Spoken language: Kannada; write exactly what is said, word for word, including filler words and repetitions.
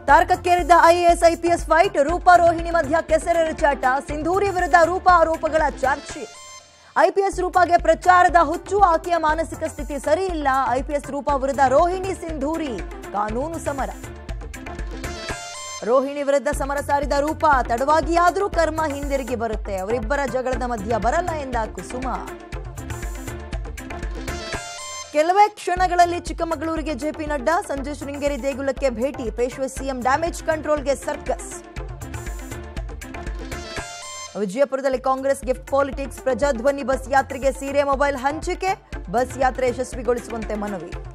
ತಾರಕಕ್ಕೇರಿದ್ದ IAS IPS fight, Roopa Rohini ಮಧ್ಯ ಕೆಸರೆರಚಾಟ, ಸಿಂಧೂರಿ ವಿರುದ್ಧ ರೂಪಾ ಆರೋಪಗಳ ಚರ್ಚೆ. ಐಪಿಎಸ್ ರೂಪಾಗೆ ಪ್ರಚಾರದ ಹುಚ್ಚು, ಆಕೆಯ ಮಾನಸಿಕ ಸ್ಥಿತಿ ಸರಿ ಇಲ್ಲ. ಐಪಿಎಸ್ ರೂಪಾ ವಿರುದ್ಧ ರೋಹಿಣಿ ಸಿಂಧೂರಿ ಕಾನೂನು ಸಮರ. ರೋಹಿಣಿ ವಿರುದ್ಧ ಸಮರ ಸಾರಿದ ರೂಪಾ, ತಡವಾಗಿಯಾದರೂ ಕರ್ಮ ಹಿಂದಿರುಗಿ ಬರುತ್ತೆ, ಅವರಿಬ್ಬರ ಜಗಳದ ಮಧ್ಯ ಬರಲ್ಲ ಎಂದ ಕುಸುಮ. ಕೆಲವೇ ಕ್ಷಣಗಳಲ್ಲಿ ಚಿಕ್ಕಮಗಳೂರಿಗೆ ಜೆಪಿ ನಡ್ಡಾ, ಸಂಜೆ ಶೃಂಗೇರಿ ದೇಗುಲಕ್ಕೆ ಭೇಟಿ, ಪೇಶ್ವೆ ಸಿಎಂ ಡ್ಯಾಮೇಜ್ ಕಂಟ್ರೋಲ್ಗೆ ಸರ್ಕಸ್. ವಿಜಯಪುರದಲ್ಲಿ Congress gift politics, Prajadhwani bus ಯಾತ್ರೆಗೆ ಸೀರೆ ಮೊಬೈಲ್ ಹಂಚಿಕೆ, ಬಸ್ ಯಾತ್ರೆ ಯಶಸ್ವಿಗೊಳಿಸುವಂತೆ ಮನವಿ.